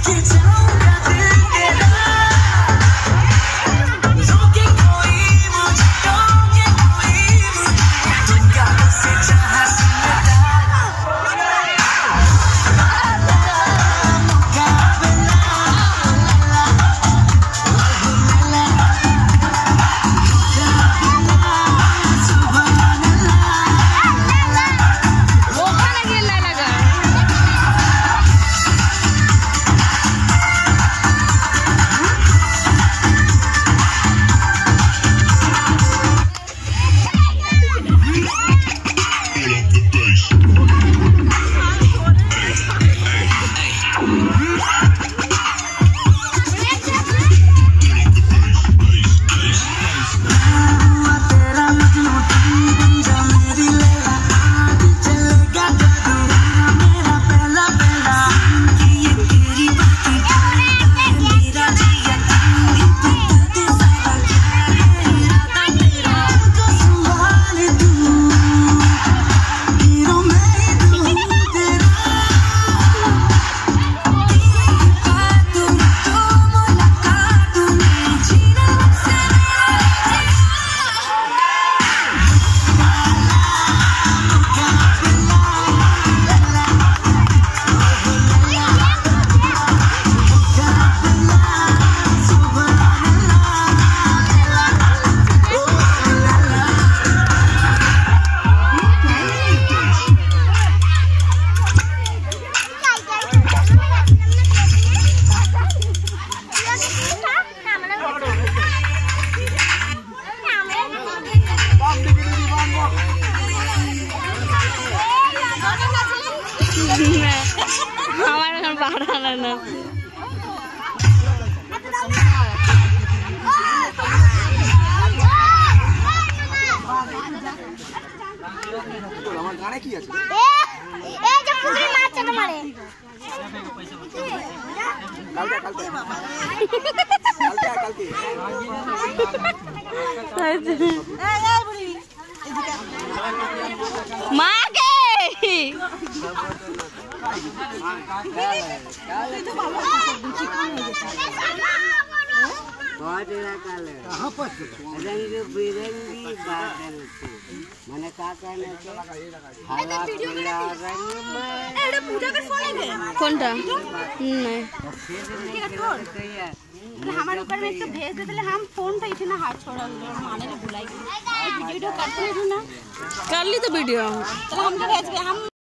हमारे बाहर ना গানে কি আছে এই যে পুকুরে মাছ চাটা মারে কালকে এই বুড়ি মাকে कहाँ पर रंग बिरंगी बादल थे मैंने कहा कहने के हरा पीला रंग में এটা পূজা কে ফোন है কোনটা नहीं हमारे ऊपर में तो भेज देते हम फोन पे इतना हाथ छोड़ा माने ने बुलाई वीडियो करते हैं ना कर ली तो वीडियो तो हम भेज के हम